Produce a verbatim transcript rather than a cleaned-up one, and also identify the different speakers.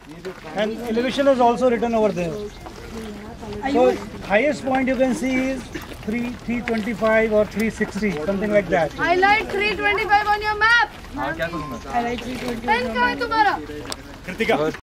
Speaker 1: and elevation is also written over there. So highest point you can see is three three twenty-five or three sixty, something like that.
Speaker 2: Highlight three twenty-five on your map.
Speaker 3: हाँ क्या करूँ मैं?
Speaker 2: Highlight three twenty-five. Pen कहाँ है तुम्हारा?
Speaker 1: Kritika.